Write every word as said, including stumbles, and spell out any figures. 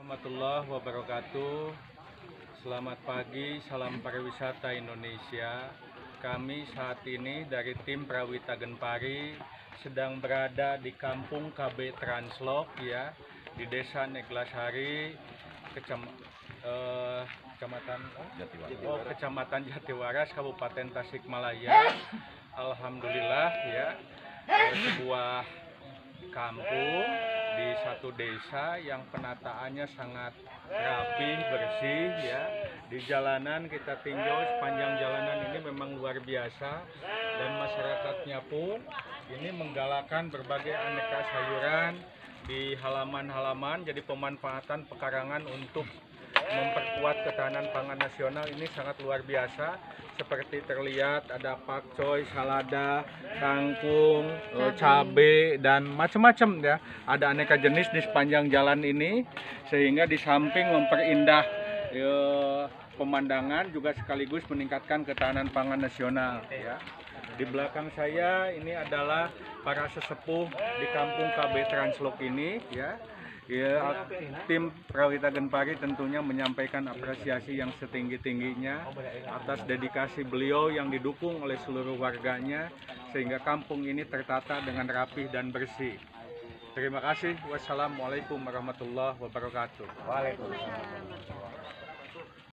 Warahmatullahi wabarakatuh. Selamat pagi, salam pariwisata Indonesia. Kami saat ini dari tim Prawita Genpari sedang berada di Kampung K B Translok ya, di Desa Neglasari, Kecam, eh, Kecamatan Jatiwaras. Oh, Kecamatan Jatiwaras, Kabupaten Tasikmalaya. Alhamdulillah ya, eh, sebuah kampung di satu desa yang penataannya sangat rapi, bersih ya. Di jalanan kita tinjau sepanjang jalanan ini memang luar biasa, dan masyarakatnya pun ini menggalakkan berbagai aneka sayuran di halaman-halaman. Jadi pemanfaatan pekarangan untuk memperkuat ketahanan pangan nasional ini sangat luar biasa. Seperti terlihat ada pakcoy, salada, kangkung, cabai, cabai dan macam-macam ya. Ada aneka jenis di sepanjang jalan ini, sehingga di samping memperindah ya, pemandangan juga sekaligus meningkatkan ketahanan pangan nasional ya. Di belakang saya ini adalah para sesepuh di Kampung K B Translok ini ya. Ya, tim Prawita Genpari tentunya menyampaikan apresiasi yang setinggi-tingginya atas dedikasi beliau yang didukung oleh seluruh warganya, sehingga kampung ini tertata dengan rapih dan bersih. Terima kasih. Wassalamualaikum warahmatullahi wabarakatuh. Waalaikumsalam.